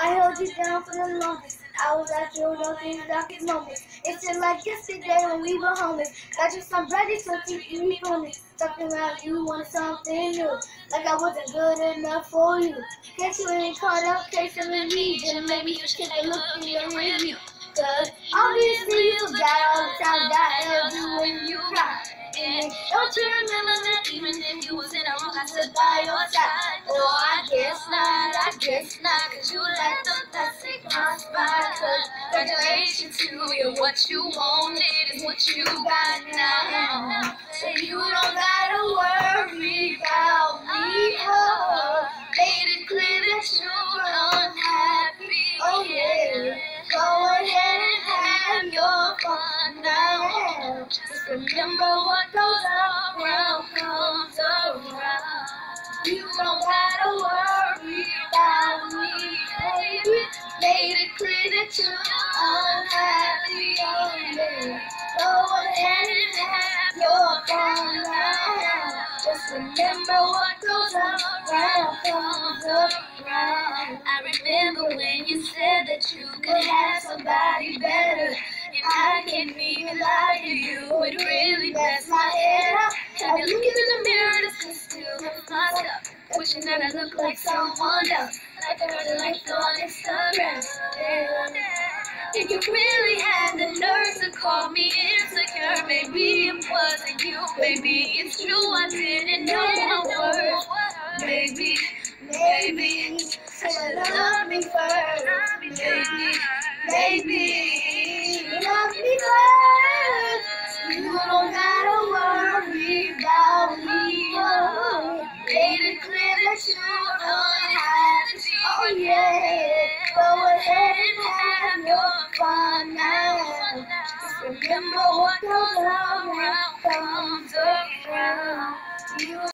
I held you down for the longest. I was at your darkest moments. It seemed like yesterday when we were homeless. Got you some bread, something you from me. Talking about you wanted something new. Like I wasn't good enough for you. Can't you ain't caught up, case of religion. Maybe you should take a look in your review. Cause obviously you got all the time that held you when you cried. And don't you remember that even if you was in the wrong, I stood by your side? Oh, I guess not, cause you let the plastic cross by. Cause congratulations to you, what you wanted is what you got now. And you don't gotta worry about me, oh. Made it clear that you're unhappy, oh yeah. Go ahead and have your fun now. Just remember what goes around comes around. You don't gotta worry about me, baby. Made it clear that you're unhappy, oh yeah. Go ahead and have your fun now. Just remember what goes around comes around. I remember when you said that you could have somebody better. And I can't even lie to you, it really messed my head up. I've been looking in the mirror to see still myself, wishing that I looked like someone else, like I heard a life on Instagram. Did you really have the nerve to call me insecure? Maybe it wasn't you, maybe it's true, I didn't know my worth. Maybe should love me first. Maybe love me first. You don't gotta worry about me. Oh, made it clear that you're unhappy. Oh yeah, go ahead and have your fun now. Just remember what goes around comes